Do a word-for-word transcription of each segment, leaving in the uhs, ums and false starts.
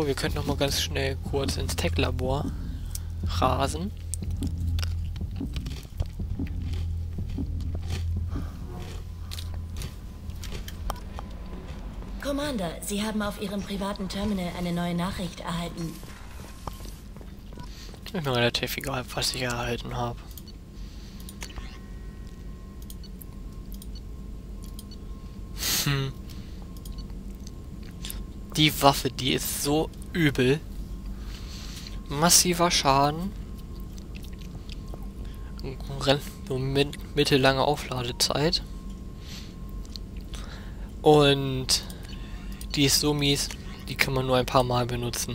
Apropos, wir könnten noch mal ganz schnell kurz ins Tech-Labor rasen. Commander, Sie haben auf Ihrem privaten Terminal eine neue Nachricht erhalten. Ist mir relativ egal, was ich erhalten habe. Hm. Die Waffe, die ist so übel. Massiver Schaden. So mit, mittellange Aufladezeit. Und die ist so mies, die kann man nur ein paar Mal benutzen.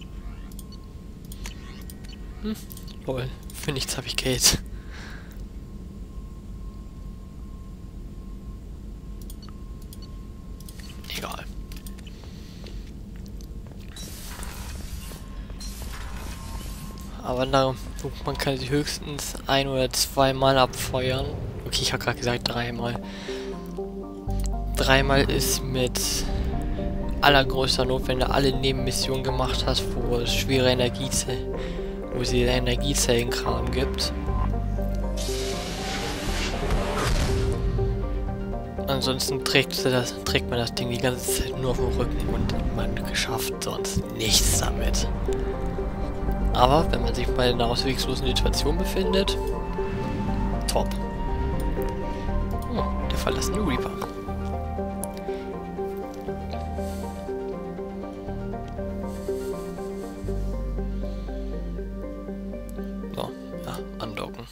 Hm, lol, für nichts habe ich Geld. Egal. Aber da, man kann sie höchstens ein oder zweimal abfeuern. Okay, ich habe gerade gesagt dreimal. Dreimal ist mit allergrößter Not, wenn du alle Nebenmissionen gemacht hast, wo es schwere Energiezellen, wo sie Energiezellenkram gibt. Ansonsten trägt, das, trägt man das Ding die ganze Zeit nur auf dem Rücken und man schafft sonst nichts damit. Aber wenn man sich mal in einer ausweglosen Situation befindet, top. Oh, der verlassene Reaper. So, ja, andocken.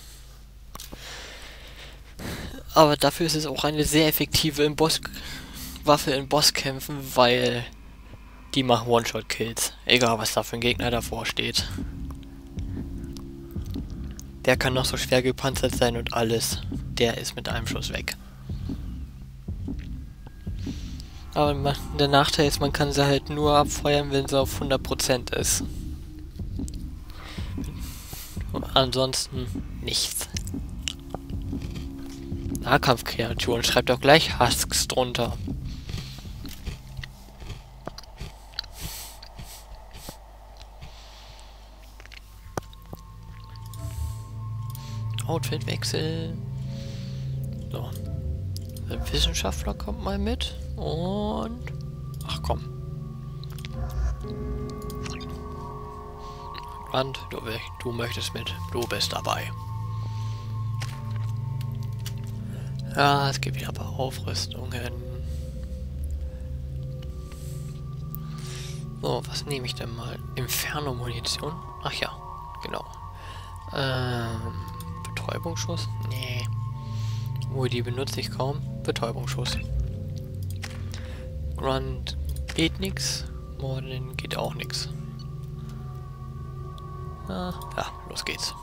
Aber dafür ist es auch eine sehr effektive im Boss Waffe in Bosskämpfen, weil die machen One-Shot-Kills. Egal, was da für ein Gegner davor steht. Der kann noch so schwer gepanzert sein und alles. Der ist mit einem Schuss weg. Aber der Nachteil ist, man kann sie halt nur abfeuern, wenn sie auf hundert Prozent ist. Und ansonsten nichts. Nahkampfkreaturen, schreibt doch gleich Husks drunter. Outfitwechsel. So. Der Wissenschaftler kommt mal mit. Und... Ach komm. Und du, du möchtest mit. Du bist dabei. Ja, es gibt wieder ein paar Aufrüstungen. So, was nehme ich denn mal? Inferno-Munition? Ach ja, genau. Ähm... Betäubungsschuss? Nee. Oh, die benutze ich kaum. Betäubungsschuss. Grunt geht nix. Morden geht auch nix. Ah, ja, los geht's.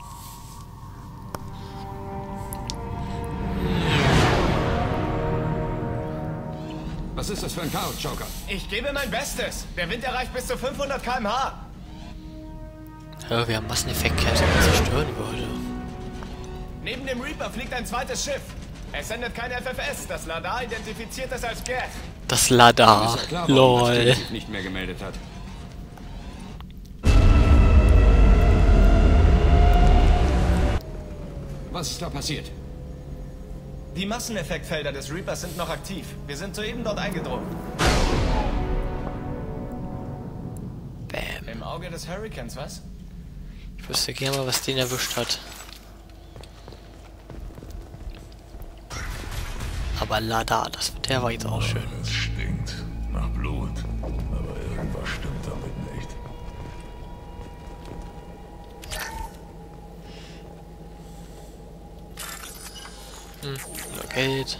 Was ist das für ein Chaos, Joker? Ich gebe mein Bestes. Der Wind erreicht bis zu fünfhundert Kilometer pro Stunde. Ja, wir haben Masseneffektkerne, die zerstören würde. Neben dem Reaper fliegt ein zweites Schiff. Es sendet kein F F S. Das Ladar identifiziert es als Geth. Das Ladar. Ist ja klar, lol. dass sich nicht mehr gemeldet hat. Was ist da passiert? Die Masseneffektfelder des Reapers sind noch aktiv. Wir sind soeben dort eingedrungen. Bam. Im Auge des Hurrikans, was? Ich wüsste gerne mal, was den erwischt hat. Aber Ladar, das, der war jetzt auch schön. Es stinkt nach Blut, aber irgendwas stimmt damit nicht. Hm, nur Geld.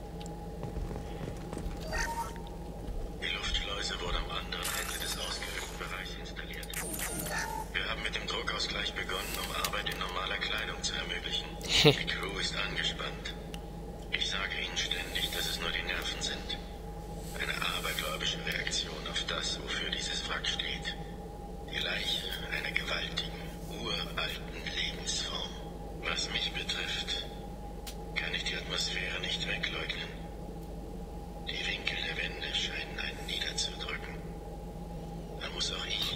Die Luftschleuse wurde am anderen Ende des ausgehöhlten Bereichs installiert. Wir haben mit dem Druckausgleich begonnen, um Arbeit in normaler Kleidung zu ermöglichen. Die Crew ist angespannt. Ich sage Ihnen ständig, dass es nur die Nerven sind. Eine abergläubische Reaktion auf das, wofür dieses Wrack steht. Die Leiche einer gewaltigen, uralten Lebensform. Was mich betrifft, kann ich die Atmosphäre nicht wegleugnen. Die Winkel der Wände scheinen einen niederzudrücken. Da muss auch ich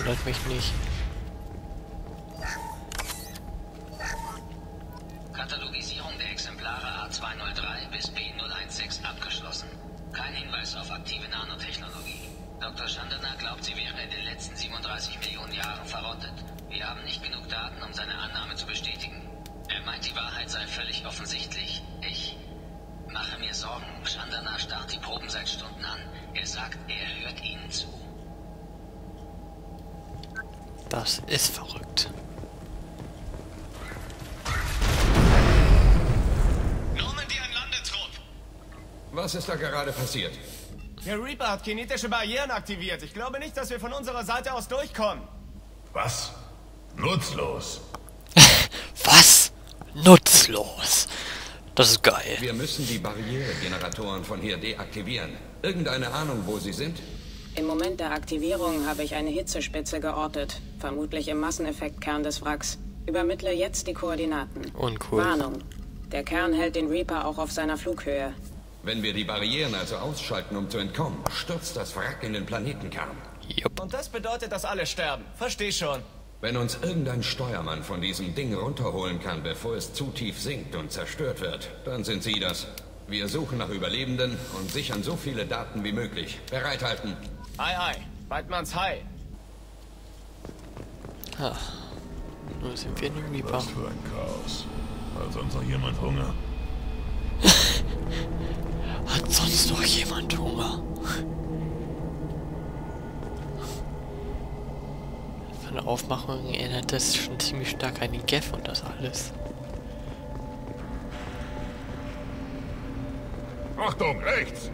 wundert mich nicht. Katalogisierung der Exemplare A zweihundertdrei bis B null eins sechs abgeschlossen. Kein Hinweis auf aktive Nanotechnologie. Doktor Chandana glaubt, sie wäre in den letzten siebenunddreißig Millionen Jahren verrottet. Wir haben nicht genug Daten, um seine Annahme zu bestätigen. Er meint, die Wahrheit sei völlig offensichtlich. Ich mache mir Sorgen. Chandana starrt die Proben seit Stunden an. Er sagt, er hört ihnen zu. Das ist verrückt. Normandy, ein Landetrupp. Was ist da gerade passiert? Der Reaper hat kinetische Barrieren aktiviert. Ich glaube nicht, dass wir von unserer Seite aus durchkommen. Was? Nutzlos. Was? Nutzlos. Das ist geil. Wir müssen die Barrieregeneratoren von hier deaktivieren. Irgendeine Ahnung, wo sie sind? Im Moment der Aktivierung habe ich eine Hitzespitze geortet. Vermutlich im Masseneffektkern des Wracks. Übermittle jetzt die Koordinaten. Uncool. Warnung. Der Kern hält den Reaper auch auf seiner Flughöhe. Wenn wir die Barrieren also ausschalten, um zu entkommen, stürzt das Wrack in den Planetenkern. Jupp. Und das bedeutet, dass alle sterben. Versteh schon. Wenn uns irgendein Steuermann von diesem Ding runterholen kann, bevor es zu tief sinkt und zerstört wird, dann sind Sie das. Wir suchen nach Überlebenden und sichern so viele Daten wie möglich. Bereithalten. Ei, ei. Weidmanns Hai. Ah. Nun sind wir in dem Reaper. Was für ein Chaos. Hat sonst noch jemand Hunger? Hat sonst noch jemand Hunger? Von der Aufmachung erinnert das schon ziemlich stark an den Geth und das alles. Achtung, rechts!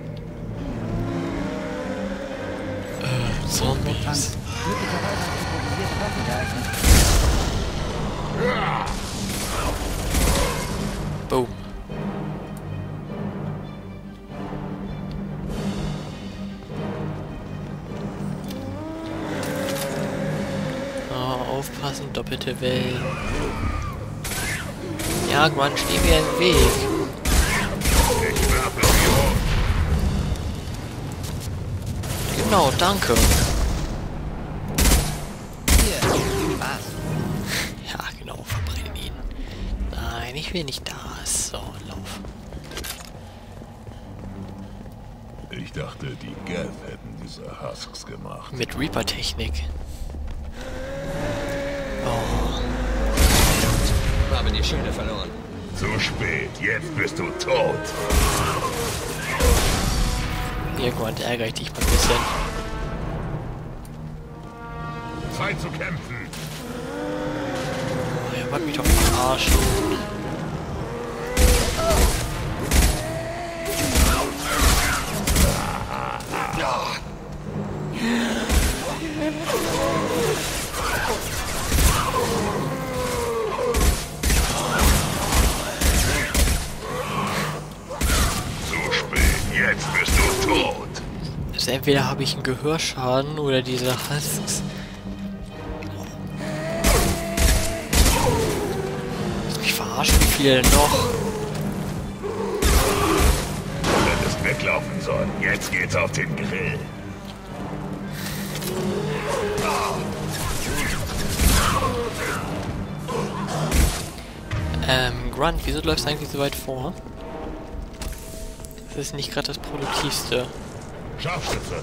Äh, Zombies. Boom. Oh, aufpassen, doppelte Wellen. Ja, Mann, steh mir im Weg. Genau, danke. Ja, genau, verbrennen ihn. Nein, ich will nicht das. So, lauf. Ich dachte, die Geth hätten diese Husks gemacht. Mit Reaper-Technik. Oh. Haben die Schöne verloren. Zu spät, jetzt bist du tot. Irgendwann ärgere ich dich mal ein bisschen. Zeit zu kämpfen. Oh, er wollte mich doch verarschen. Zu spät, jetzt bist du tot. Also entweder habe ich einen Gehörschaden oder diese Husks. Lass mich verarschen, wie viele denn noch? Du hättest weglaufen sollen. Jetzt geht's auf den Grill. Ähm, Grunt, wieso läufst du eigentlich so weit vor? Das ist nicht gerade das Produktivste. Scharfschütze.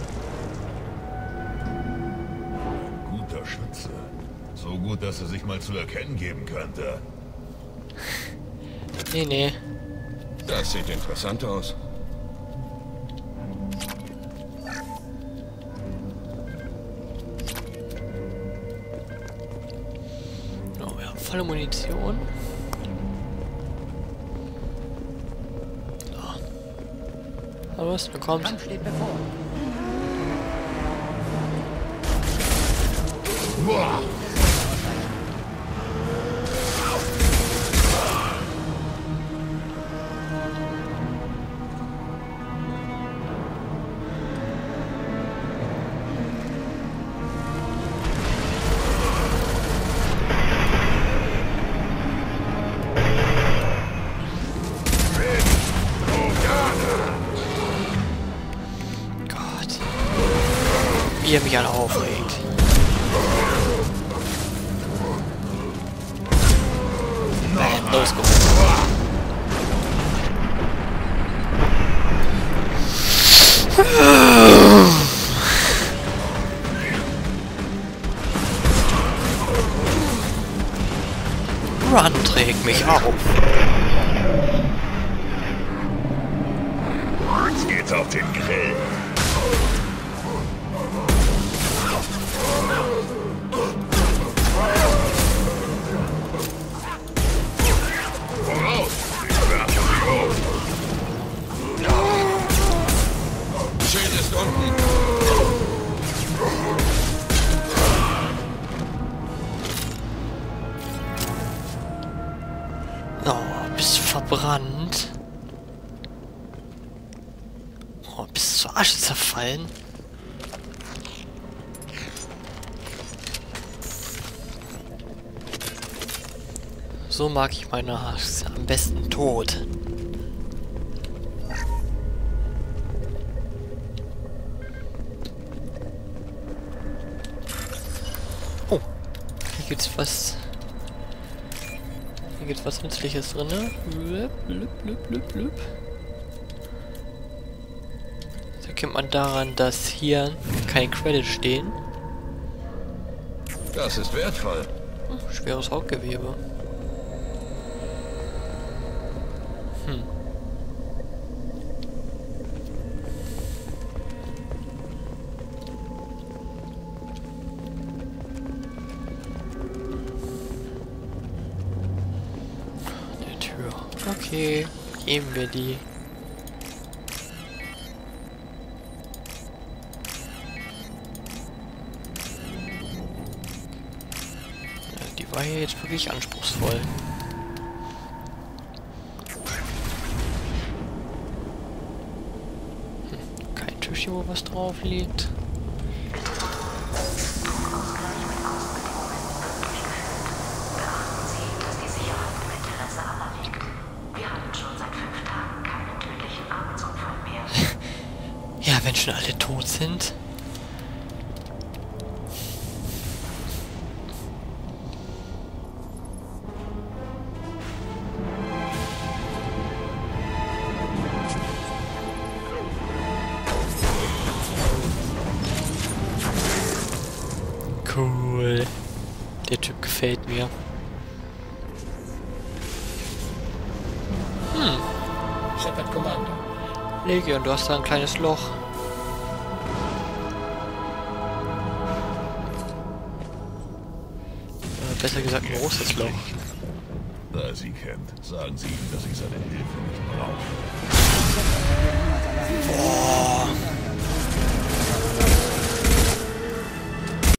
Ein guter Schütze. So gut, dass er sich mal zu erkennen geben könnte. Nee, nee. Das sieht interessant aus. Oh, wir haben volle Munition. So. Was? Du kommst. Kampf steht bevor. Boah. Gott. Wie er mich alle aufregt. Bam, losgeholt. Run trägt mich auf. Jetzt geht's auf den Grill. Voraus! Ich werfe sie hoch. Schild ist unten. Oh, bist verbrannt. Oh, bist zur Asche zerfallen. So mag ich meine Hass. Am besten tot. Oh, hier gibt's was. Hier gibt's was Nützliches drin, ne? Blüp, blüp, blüp, blüp, blüp. Das erkennt man daran, dass hier keine Credits stehen. Das ist wertvoll. Hm, schweres Hautgewebe. Hm. Eine Tür. Okay, geben wir die. Die war hier jetzt wirklich anspruchsvoll. Hm, kein Tisch hier, wo was drauf liegt. Ja, wenn schon alle tot sind. Cool. Der Typ gefällt mir. Hm. Shepard Kommando. Legion, du hast da ein kleines Loch. Äh, besser gesagt ein großes Loch. Da er sie kennt, sagen Sie ihm, dass ich sein